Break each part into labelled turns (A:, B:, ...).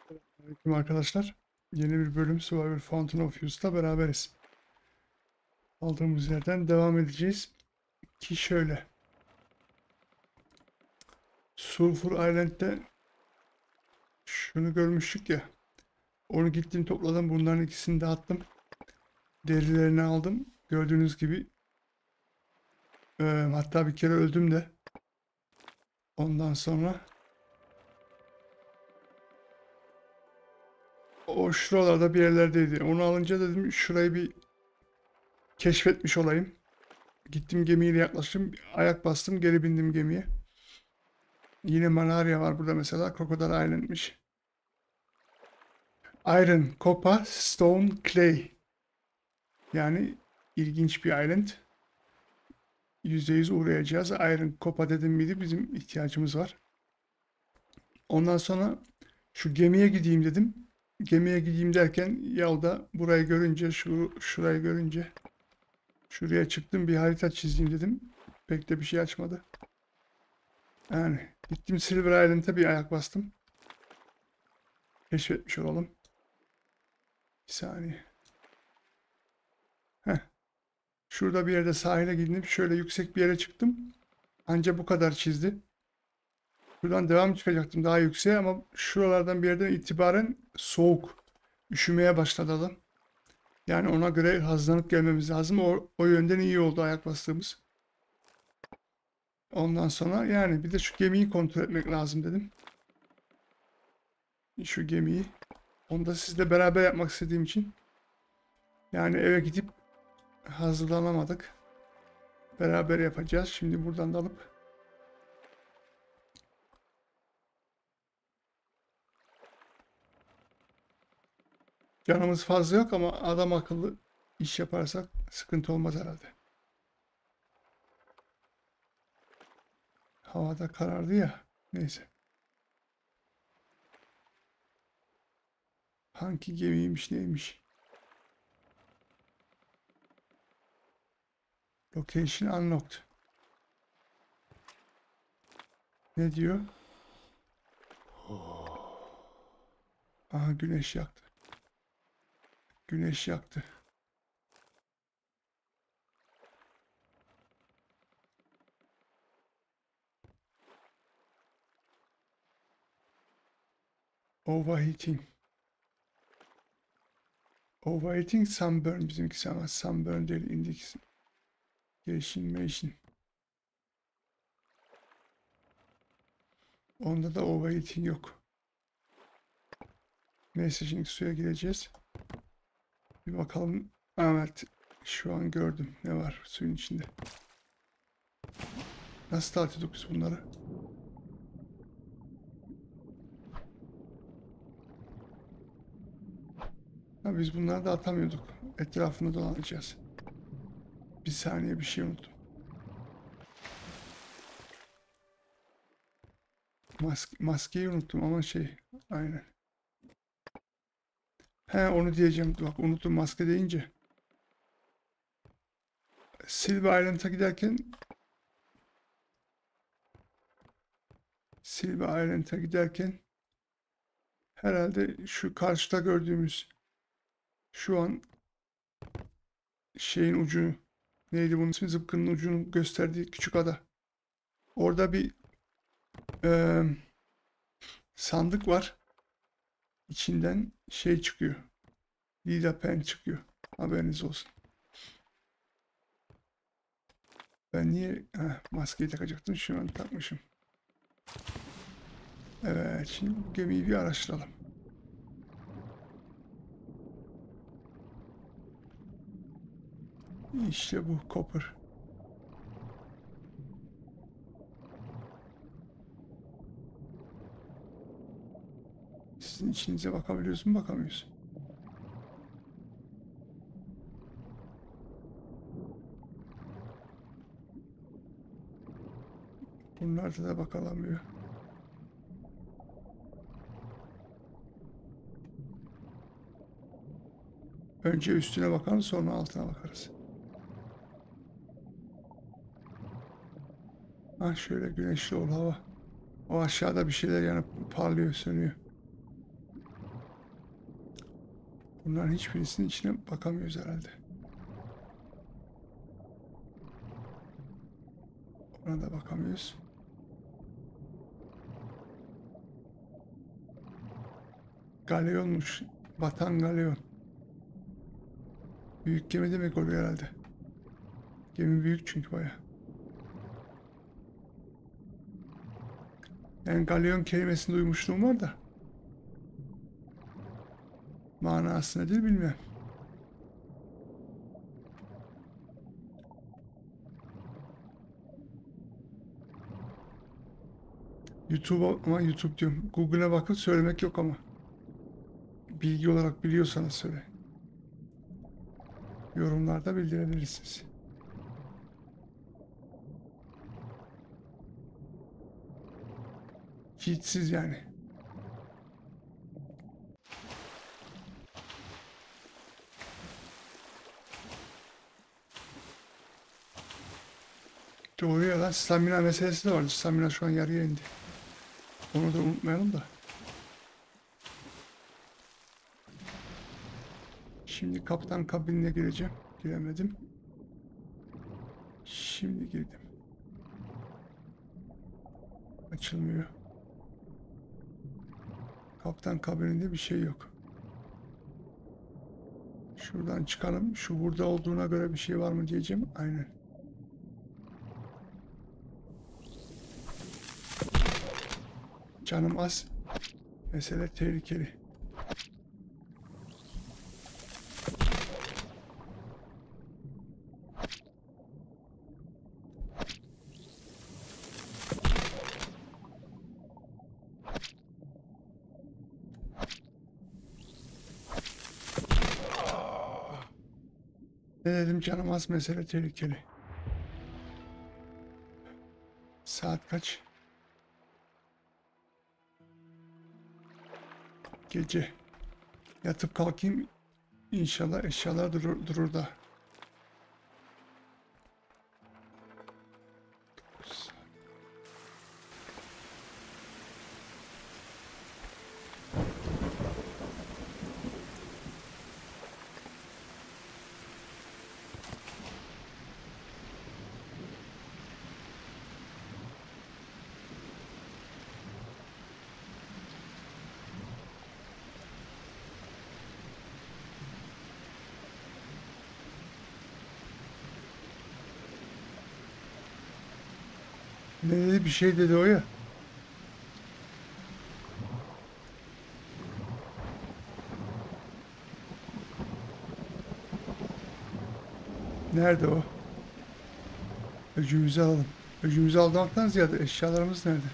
A: Selamünaleyküm arkadaşlar. Yeni bir bölüm Survivor Fountain of Youth'ta beraberiz. Aldığımız yerden devam edeceğiz. Ki şöyle. Sulfur Island'de şunu görmüştük ya. Onu gittim topladım. Bunların ikisini de attım. Derilerini aldım. Gördüğünüz gibi. Hatta bir kere öldüm de. Ondan sonra o şuralarda bir yerlerdeydi. Onu alınca dedim şurayı bir keşfetmiş olayım. Gittim gemiyle yaklaştım. Ayak bastım. Geri bindim gemiye. Yine malaria var burada mesela. Crocodile Island'mış. Iron, Copper, Stone, Clay. Yani ilginç bir island. %100 uğrayacağız. Iron, Copper dedim miydi bizim ihtiyacımız var. Ondan sonra şu gemiye gideyim dedim. Gemiye gideyim derken yolda burayı görünce şurayı görünce şuraya çıktım bir harita çizeyim dedim. Pek de bir şey açmadı. Yani gittim Silver Island'a bir ayak bastım. Keşfetmiş olalım. Bir saniye. Heh. Şurada bir yerde sahile gidip şöyle yüksek bir yere çıktım. Anca bu kadar çizdi. Buradan devam çıkacaktım daha yükseğe ama şuralardan bir yerden itibaren soğuk. Üşümeye başladı adam. Yani ona göre hazırlanıp gelmemiz lazım. O yönden iyi oldu ayak bastığımız. Ondan sonra yani bir de şu gemiyi kontrol etmek lazım dedim. Şu gemiyi. Onu da sizle beraber yapmak istediğim için. Yani eve gidip hazırlanamadık. Beraber yapacağız. Şimdi buradan da alıp canımız fazla yok ama adam akıllı iş yaparsak sıkıntı olmaz herhalde. Havada karardı ya. Neyse. Hangi gemiymiş neymiş? Location unlocked. Ne diyor? Aha güneş yaktı. Güneş yaktı. Overheating. Overheating sunburn bizimkisi ama sunburn değil indication. Onda da overheating yok. Neyse şimdi suya gireceğiz. Bir bakalım. Evet. Şu an gördüm. Ne var suyun içinde. Nasıl tartıyorduk biz bunları? Ha, biz bunları da atamıyorduk. Etrafını dolanacağız. Bir saniye bir şey unuttum. Maskeyi unuttum ama şey. Aynen. He onu diyeceğim. Bak unuttum maske deyince. Silver Island'a giderken herhalde şu karşıda gördüğümüz şu an şeyin ucu neydi bunun ismi zıpkının ucunu gösterdiği küçük ada. Orada bir e, sandık var. İçinden şey çıkıyor. Lila pen çıkıyor. Haberiniz olsun. Ben niye maskeyi takacaktım? Şu an takmışım. Evet, şimdi bu gemiyi bir araştıralım. İşte bu copper. Sizin içinize bakabiliyoruz mu? Bakamıyoruz. Bunlarda da bakılamıyor. Önce üstüne bakalım sonra altına bakarız. Ha şöyle güneşli ol hava. O aşağıda bir şeyler yanıp parlıyor, sönüyor. Bunların hiçbirisinin içine bakamıyoruz herhalde. Ona da bakamıyoruz. Galyonmuş. Batan galyon. Büyük gemi demek oluyor herhalde. Gemi büyük çünkü baya. Yani galyon kelimesini duymuşluğum var da. Manası nedir bilmiyorum. Ama YouTube diyorum. Google'a bakıp söylemek yok ama. Bilgi olarak biliyorsanız söyle. Yorumlarda bildirebilirsiniz. Cheatsiz yani. Doğru ya lan, stamina meselesi de vardı. Stamina şu an yarıya indi. Onu da unutmayalım da. Şimdi kaptan kabinine gireceğim. Giremedim. Şimdi girdim. Açılmıyor. Kaptan kabininde bir şey yok. Şuradan çıkalım. Şu burada olduğuna göre bir şey var mı diyeceğim. Aynen. Canım az. Mesele tehlikeli. Ne dedim, canım az, mesele tehlikeli. Saat kaç? Gece. Yatıp kalkayım. İnşallah eşyalar durur da. Ne dedi, bir şey dedi o ya. Nerede o? Öcümüzü alalım. Öcümüzü almaktan ziyade eşyalarımız nerede?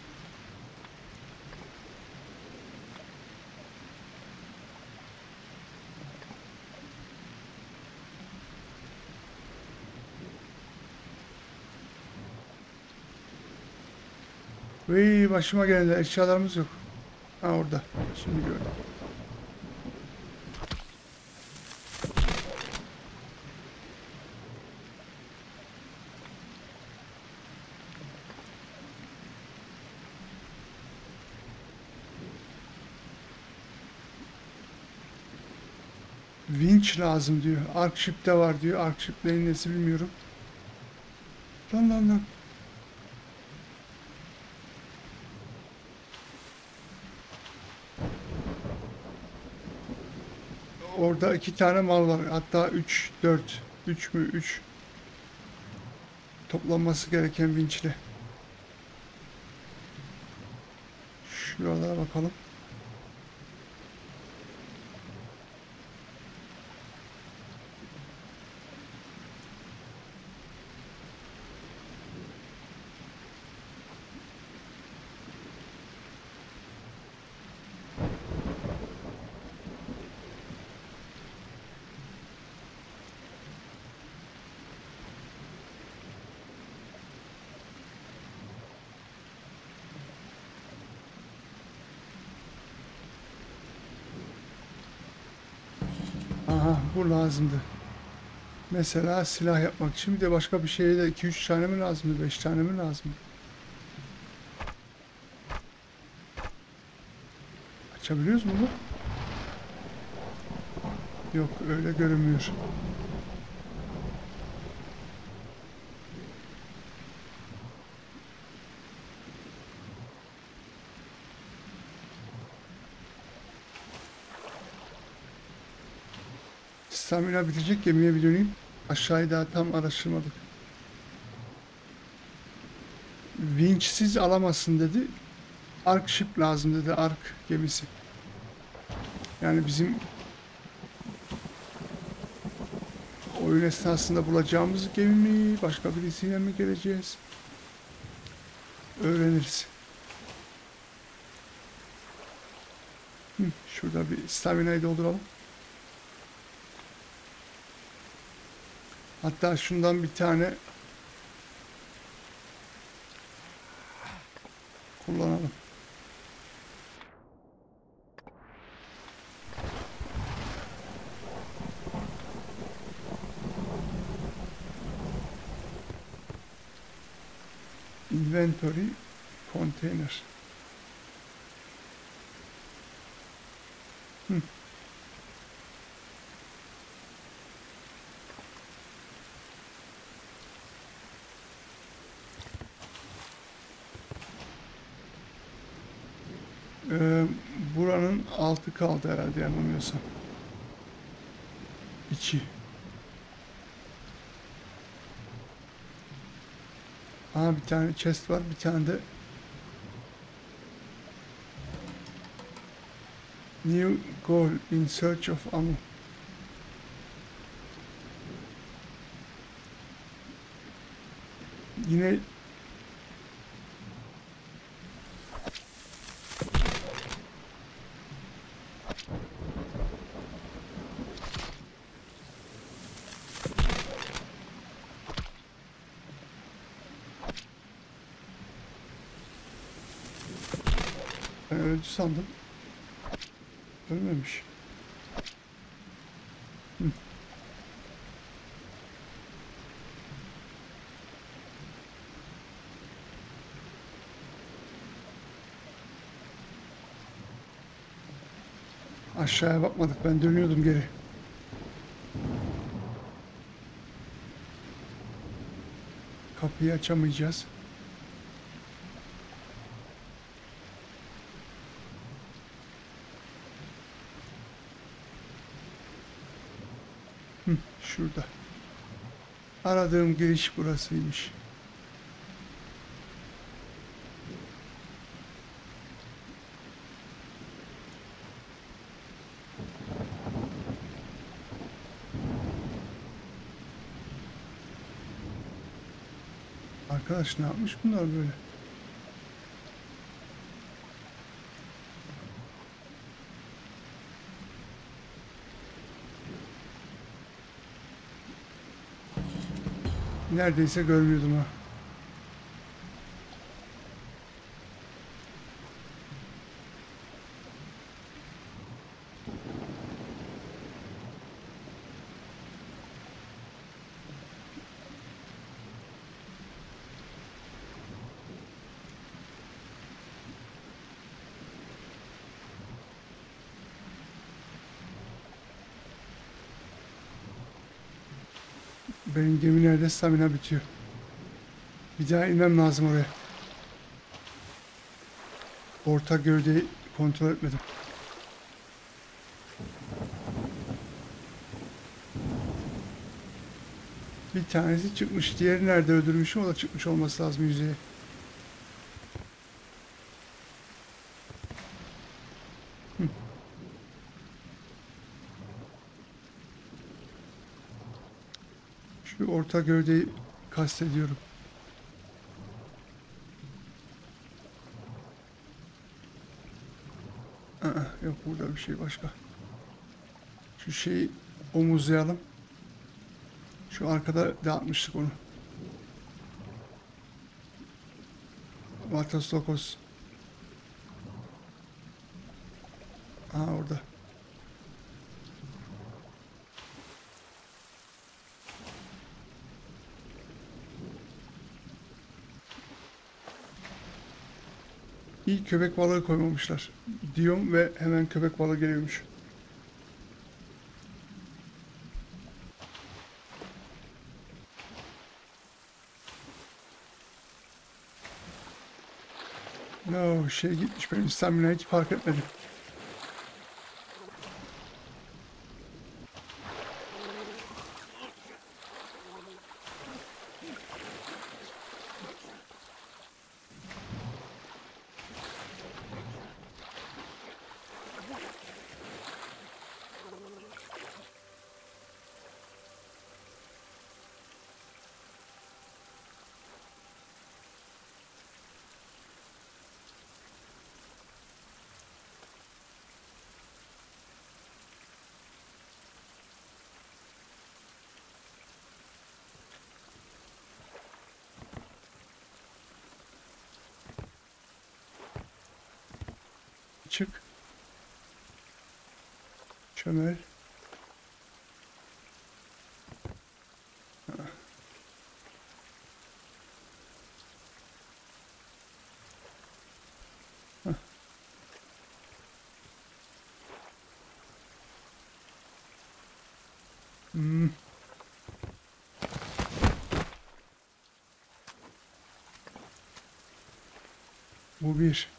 A: Vey, başıma geldi. Eşyalarımız yok. Ha, orada. Şimdi gördüm. Winch lazım diyor. Arkship'te var diyor. Arkship neyin nesi bilmiyorum. Lan. Orada 2 tane mal var. Hatta 3, 4. 3 mü? 3. Toplanması gereken vinçle. Şuralara bakalım. Aha, bu lazımdı. Mesela silah yapmak için, bir de başka bir şeye de 2-3 tane mi lazımdı? 5 tane mi lazımdı? Açabiliyoruz mu bunu? Yok, öyle görünmüyor. Stamina bitecek, gemiye bir döneyim. Aşağıyı daha tam araştırmadık. Vinçsiz alamazsın dedi. Ark ship lazım dedi, Ark gemisi. Yani bizim oyun esnasında bulacağımız gemi mi, başka birisiyle mi geleceğiz? Öğreniriz. Şurada bir staminayı dolduralım. Hatta şundan bir tane kullanalım. Inventory container. Buranın altı kaldı herhalde yanılmıyorsam. İçi. Aha, bir tane chest var, bir tane de new goal in search of ammo. Yine ben öldü sandım. Ölmemiş. Aşağıya bakmadık. Ben dönüyordum geri. Kapıyı açamayacağız. Şurada. Aradığım giriş burasıymış. Arkadaş ne yapmış bunlar böyle? Neredeyse görmüyordum ha. Benim gemi nerede? Stamina bitiyor. Bir daha inmem lazım oraya. Orta gövdeyi kontrol etmedim. Bir tanesi çıkmış. Diğeri nerede öldürmüşüm? O da çıkmış olması lazım yüzeye. Şu orta gövdeyi kastediyorum. Yok, burada bir şey başka. Şu şeyi omuzlayalım. Şu arkada dağıtmıştık onu. Vatostokos. Aha, orada. İyi, köpek balığı koymamışlar. Diyorum ve hemen köpek balığı geliyormuş. No, şey gitmiş, benim stamina hiç fark etmedim. Çık. Çömel. Hmm, bu bir.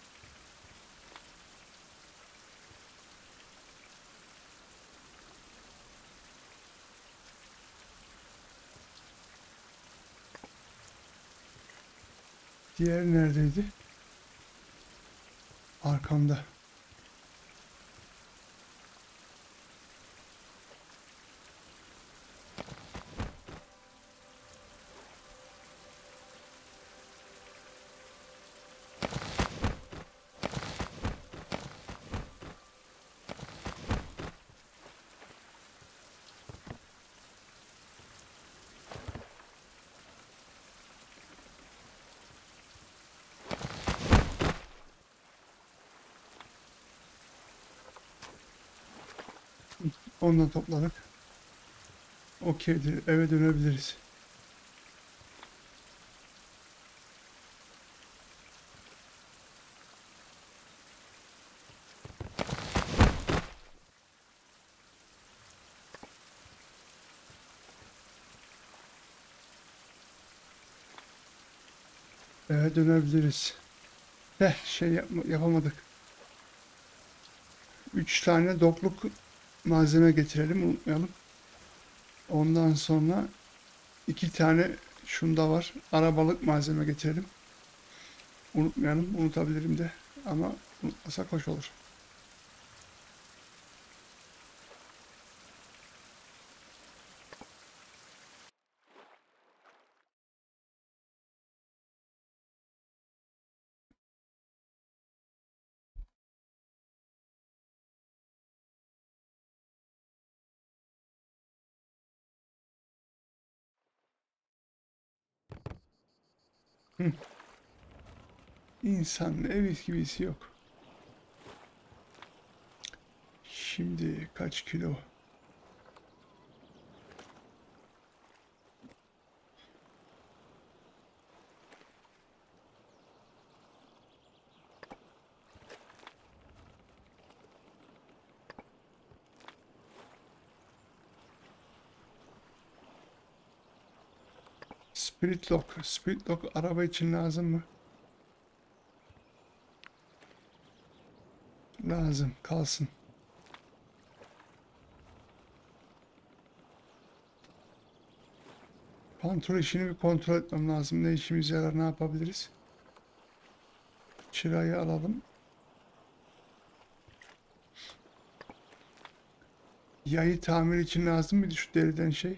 A: Diğer neredeydi? Arkamda. Ondan topladık. Okeydir. Eve dönebiliriz. Eve dönebiliriz. Şey yapamadık. 3 tane dokluk malzeme getirelim, unutmayalım. Ondan sonra 2 tane şunda var. Arabalık malzeme getirelim. Unutmayalım. Unutabilirim de. Ama unutmasak hoş olur. Hı. İnsanın ev gibisi yok. Şimdi kaç kilo? Spirit lock. Spirit lock araba için lazım mı? Lazım. Kalsın. Kontrol işini bir kontrol etmem lazım. Ne işimize yarar, ne yapabiliriz? Çırayı alalım. Yayı tamir için lazım mıydı şu deriden şey?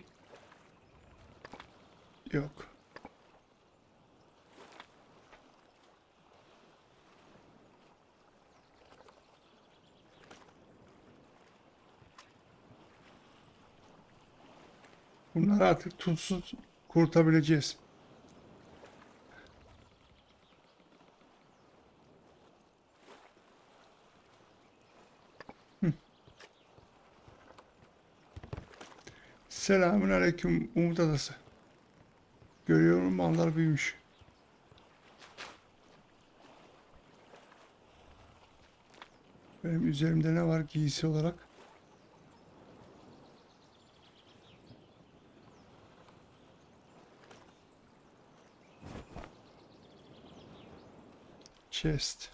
A: Yok. Bunları artık tuzsuz kurutabileceğiz. Selamun aleyküm Umut Adası. Görüyorum mallar büyümüş. Benim üzerimde ne var giysi olarak? Chest.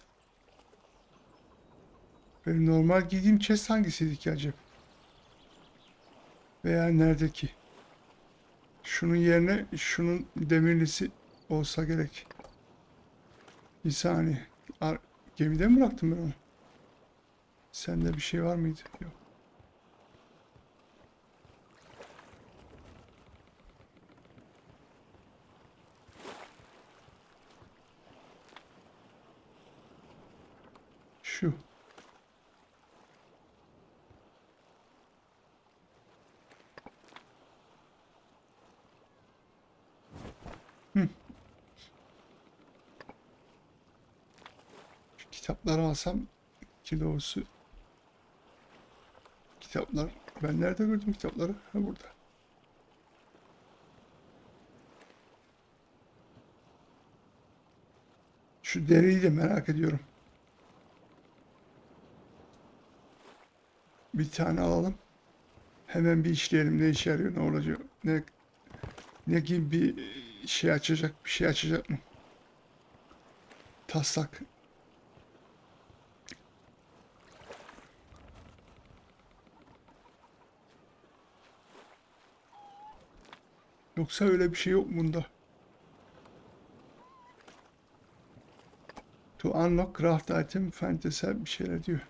A: Benim normal giydiğim chest hangisiydi ki acaba? Veya nerede ki? Şunun yerine şunun demirlisi olsa gerek. Bir saniye. Gemide mi bıraktım ben onu? Sende bir şey var mıydı? Yok. Şu. Hı. Şu kitapları alsam kilosu. Kitaplar. Ben nerede gördüm kitapları? Ha, burada. Şu deriyi de merak ediyorum. Bir tane alalım. Hemen bir işleyelim. Ne işe yarıyor, ne olacak, ne gibi bir şey açacak, bir şey açacak mı? Taslak. Yoksa öyle bir şey yok bunda. To unlock craft item fantasy bir şeyler diyor.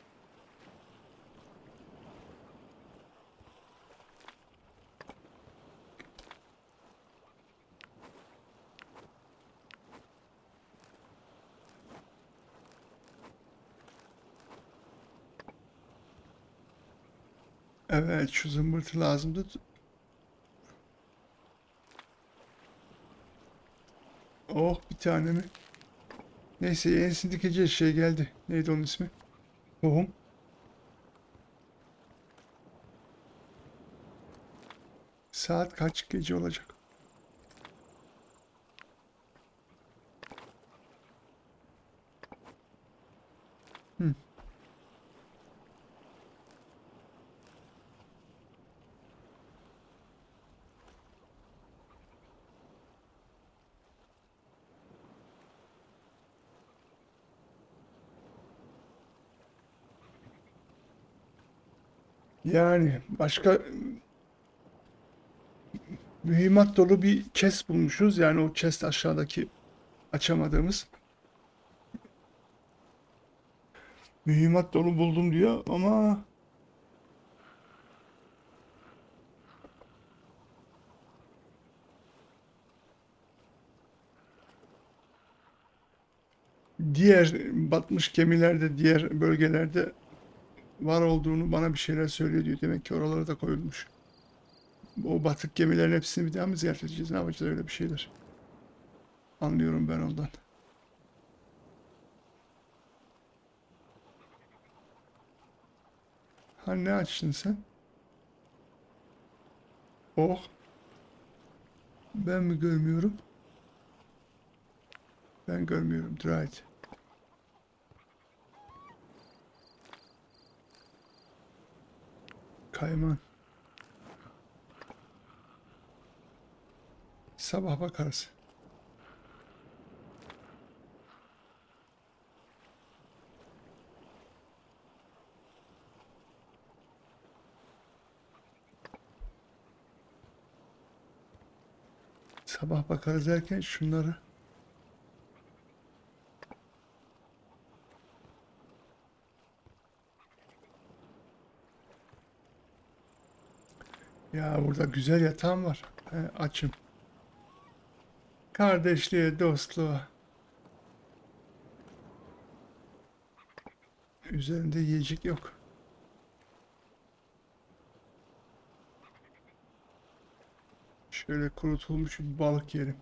A: Evet, şu zımbırtı lazımdı. Oh, bir tane mi? Neyse, yenisini dikeceğiz, şey geldi. Neydi onun ismi? Tohum. Saat kaç gece olacak? Hı. Yani başka mühimmat dolu bir chest bulmuşuz. Yani o chest aşağıdaki açamadığımız. Mühimmat dolu buldum diyor ama diğer batmış gemilerde, diğer bölgelerde var olduğunu bana bir şeyler söylüyor diyor. Demek ki oralara da koyulmuş. O batık gemilerin hepsini bir daha mı ziyaret edeceğiz? Ne yapacağız, öyle bir şeyler. Anlıyorum ben ondan. Ha, ne açtın sen? Oh, ben mi görmüyorum? Ben görmüyorum. Dried. Kayman. Sabah bakarız. Sabah bakarız derken şunları. Ya burada güzel yatağım var. Açım. Kardeşliğe, dostluğa. Üzerinde yiyecek yok. Şöyle kurutulmuş bir balık yerim.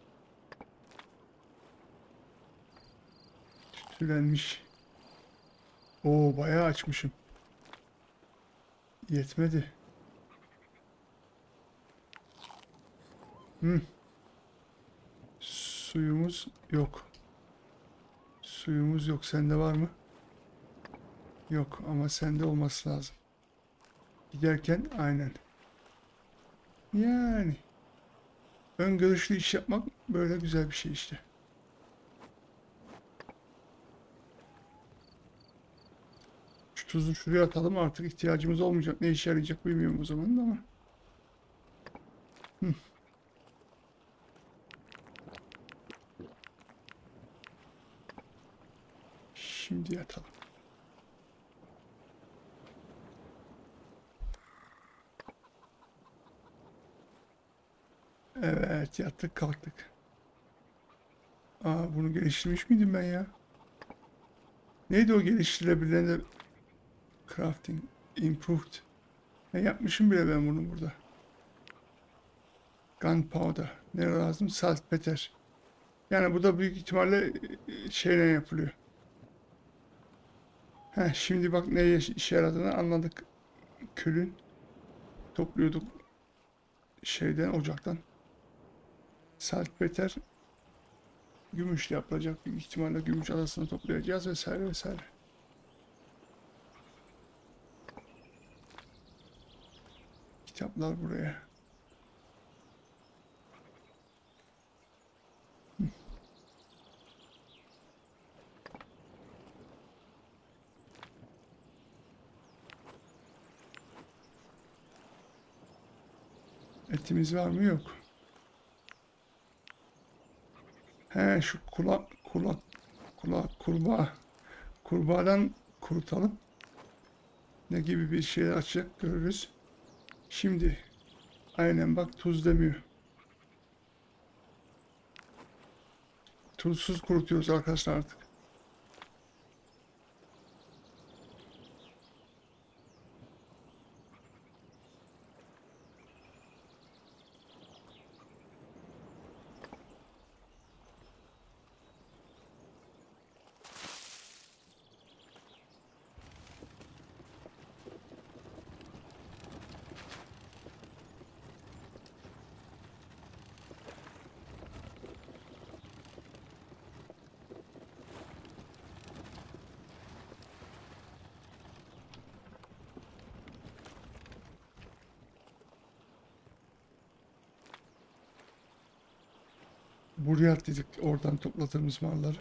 A: Tülenmiş. Oo, bayağı açmışım. Yetmedi. Hı, suyumuz yok. Suyumuz yok. Sende var mı? Yok ama sende olması lazım. Giderken aynen. Yani öngörüşlü iş yapmak böyle güzel bir şey işte. Tuzu şuraya atalım, artık ihtiyacımız olmayacak. Ne işe yarayacak bilmiyorum o zaman da ama. Hı. Şimdi yatalım. Evet, yattık kalktık. Aa, bunu geliştirmiş miydim ben ya? Neydi o geliştirilebilen de, crafting improved. Ne yapmışım bile ben bunu burada. Gunpowder. Ne lazım? Saltpeter. Yani bu da büyük ihtimalle şeyle yapılıyor. Heh, şimdi bak neye işe yaradığını anladık. Külün topluyorduk şeyden, ocaktan. Saltpeter gümüşle yapılacak. Büyük ihtimalle gümüş adasını toplayacağız vesaire vesaire. Kitaplar buraya. Etimiz var mı? Yok. He, şu kurbağa. Kurbağadan kurutalım. Ne gibi bir şey açacak görürüz. Şimdi aynen bak, tuz demiyor. Tuzsuz kurutuyoruz arkadaşlar artık. Buraya atladık oradan topladığımız malları.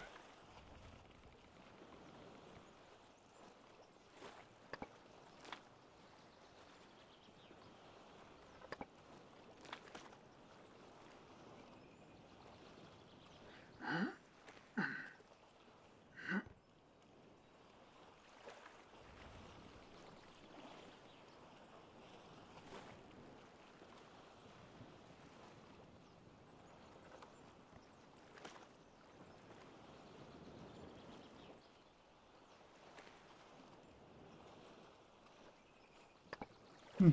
A: Hı,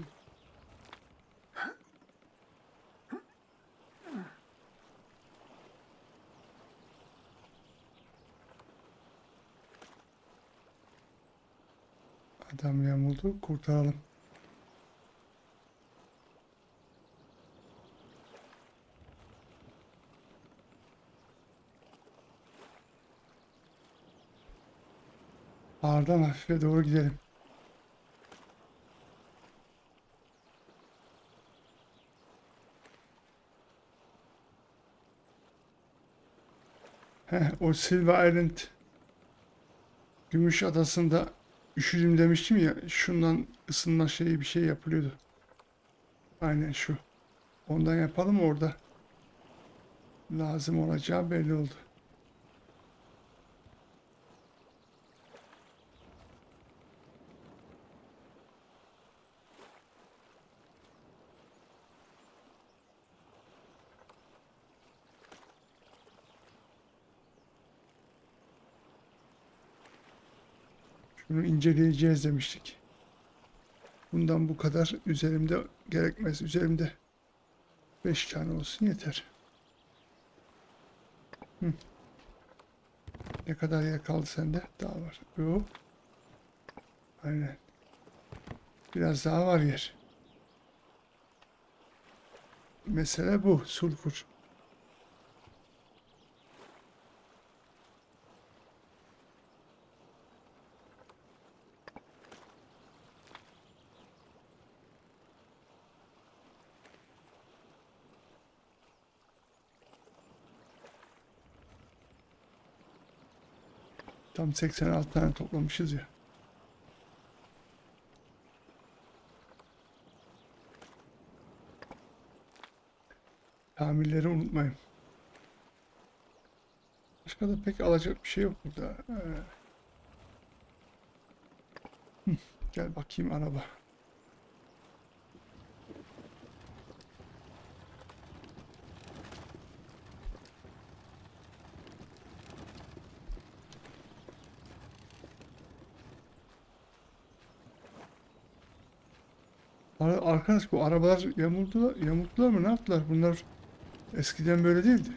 A: adam yamuldu, kurtaralım. Ağırdan hafife doğru gidelim. Heh, o Silver Island Gümüş Adası'nda üşüdüm demiştim ya, şundan ısınma şeyi bir şey yapılıyordu. Aynen şu. Ondan yapalım, orada lazım olacağı belli oldu. Şunu inceleyeceğiz demiştik. Bundan bu kadar üzerimde gerekmez. Üzerimde 5 tane olsun yeter. Hı. Ne kadar yer kaldı sende? Daha var. Yo. Aynen. Biraz daha var yer. Mesele bu. Sulfur. Tam 86 tane toplamışız ya. tamirleri unutmayın. Başka da pek alacak bir şey yok burada. Gel bakayım araba. Arkadaş bu arabalar yamulttular mı? Ne yaptılar? Bunlar eskiden böyle değildi.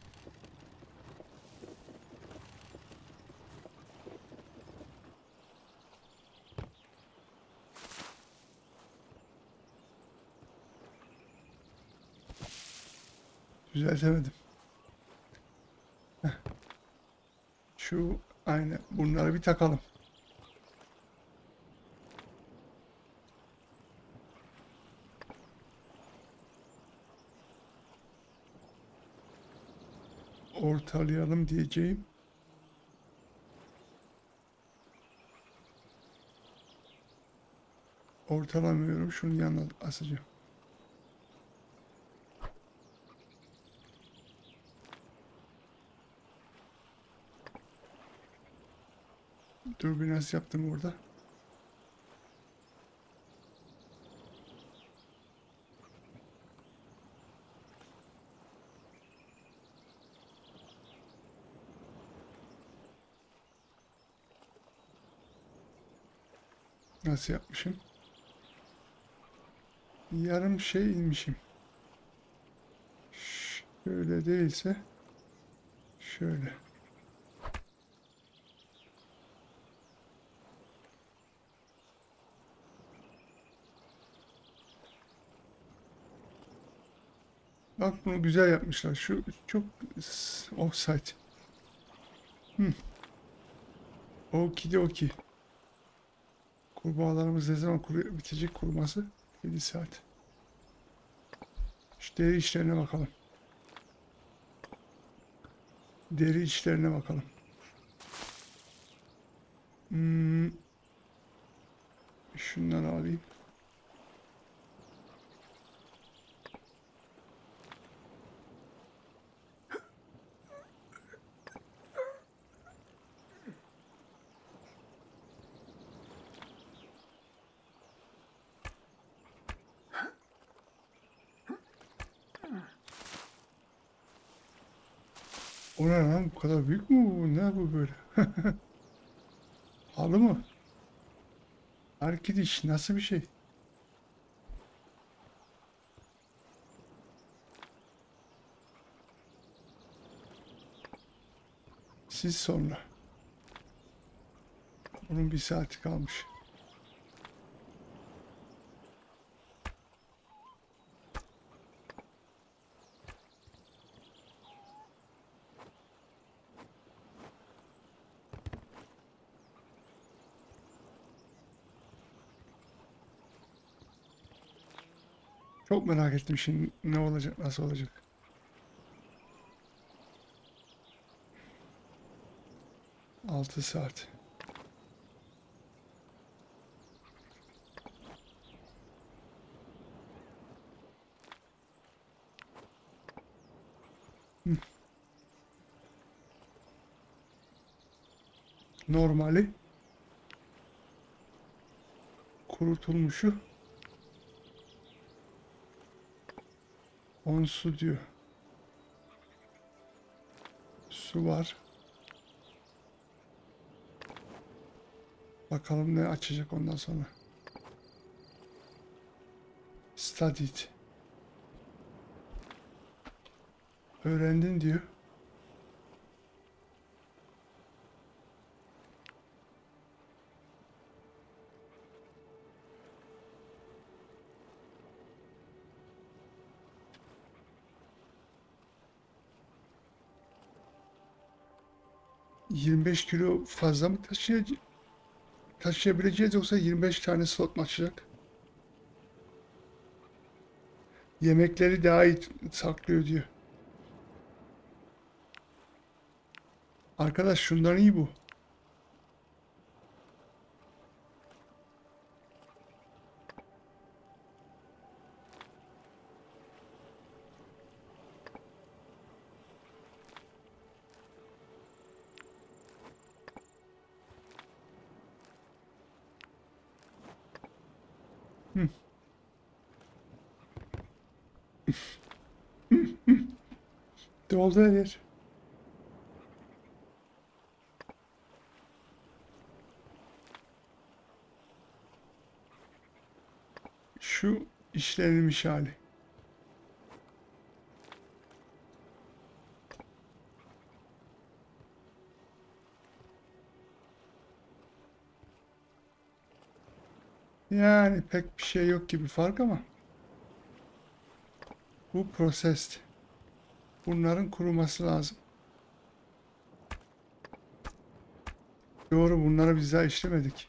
A: Düzeltemedim. Şu aynı bunları bir takalım. Ortalayalım diyeceğim. Ortalamıyorum. Şunun yanına asacağım. Dur bir nasıl yaptım orada. Nasıl yapmışım? Yarım şey inmişim. Şöyle değilse şöyle. Bak bunu güzel yapmışlar. Şu çok offside. Hı. Okidoki. Kurbağalarımız ne zaman bitecek kuruması? 7 saat. Şu deri işlerine bakalım. Deri işlerine bakalım. Hmm, şundan alayım. O ne lan? Bu kadar büyük mü bu? Ne bu böyle? Halı mı? Arkadaş nasıl bir şey? Siz sonra. Bunun bir saati kalmış. Çok merak ettim şimdi ne olacak, nasıl olacak. Altı saat. Hı. Normali kurutulmuşu 10 su diyor. Su var. Bakalım ne açacak ondan sonra. Studied. Öğrendin diyor. ...25 kilo fazla mı taşıyabileceğiz yoksa 25 tane slot mu açacak? Yemekleri daha iyi saklıyor diyor. Arkadaş şundan iyi bu. Hı. Doldu her yer. Şu işlenmiş hali. Yani pek bir şey yok gibi fark ama bu processed. Bunların kuruması lazım. Doğru, bunları biz daha işlemedik.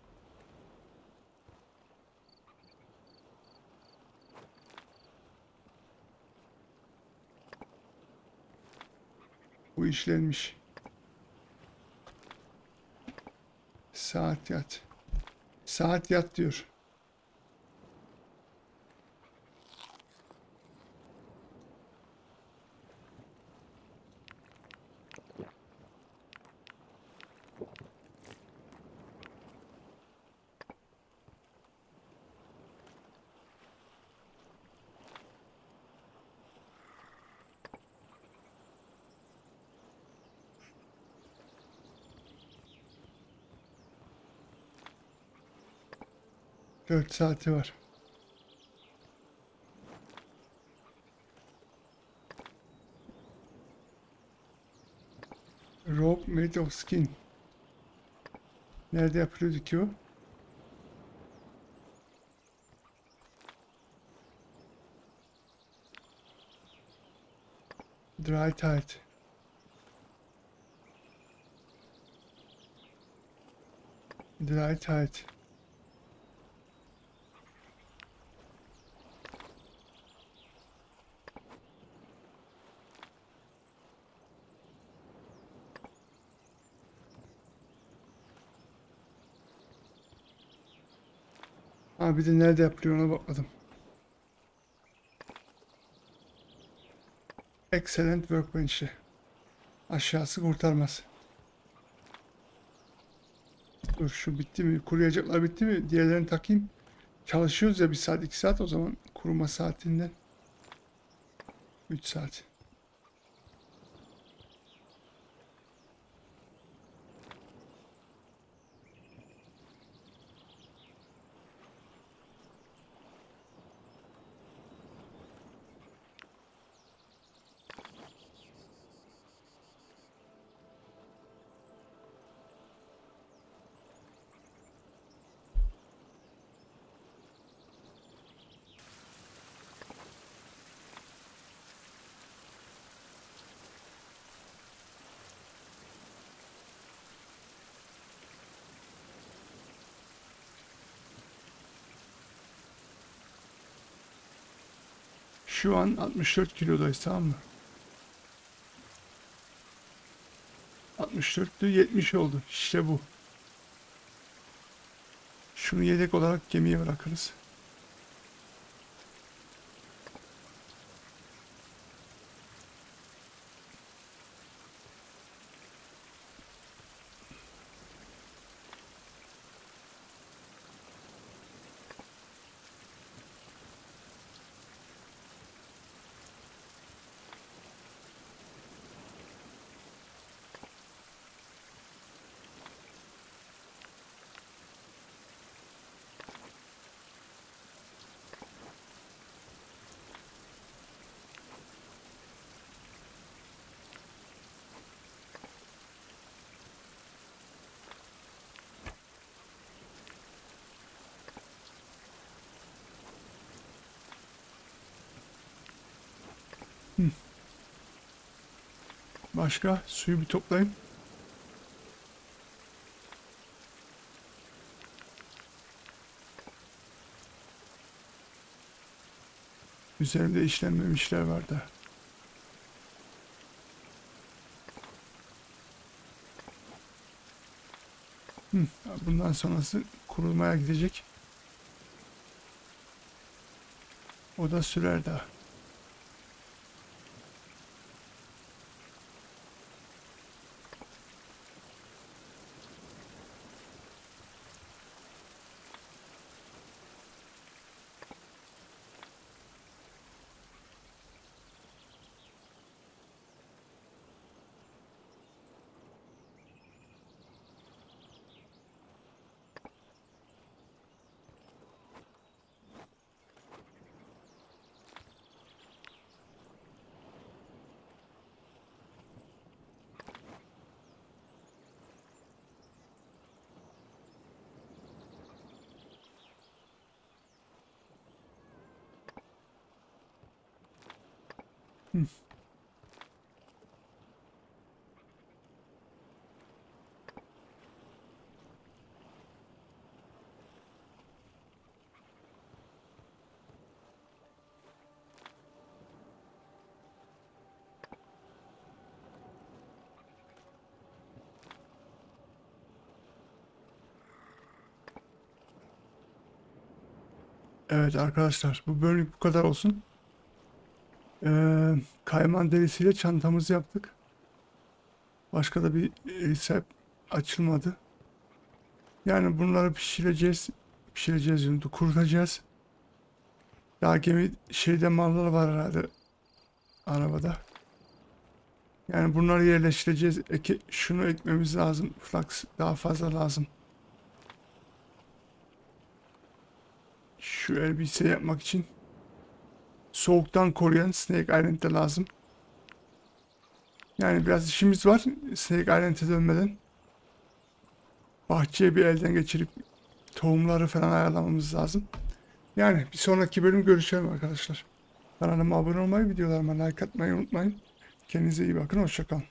A: Bu işlenmiş. Saat yat. Saat yat diyor. Dört saati var. Rope made of skin. Nerede yapılıyordu ki o? Dry tight. Dry tight. Ha, bir de nerede yapılıyor ona bakmadım. Excellent workbench'li. Aşağısı kurtarmaz. Dur, şu bitti mi? Kuruyacaklar bitti mi? Diğerlerini takayım. Çalışıyoruz ya 1 saat 2 saat, o zaman kuruma saatinden 3 saat. Şu an 64 kilodayız, tamam mı? 64'tü, 70 oldu. İşte bu. Şunu yedek olarak gemiye bırakırız. Başka suyu bir toplayayım. Üzerimde işlenmemişler var da. Bundan sonrası kurulmaya gidecek. O da sürer daha. Hı. Evet arkadaşlar, bu bölümlük bu kadar olsun. Kayman derisiyle çantamızı yaptık. Başka da bir recept açılmadı. Yani bunları pişireceğiz. Pişireceğiz diyorum, kurutacağız. Daha gemi şeyde mallar var herhalde arabada. Yani bunları yerleştireceğiz. Şunu ekmemiz lazım. Flux daha fazla lazım. Şu elbise yapmak için. Soğuktan koruyan Snake Island de lazım. Yani biraz işimiz var. Snake Island'e dönmeden. Bahçeyi bir elden geçirip tohumları falan ayarlamamız lazım. Yani bir sonraki bölüm görüşelim arkadaşlar. Kanalıma abone olmayı, videolarıma like atmayı unutmayın. Kendinize iyi bakın. Hoşça kalın.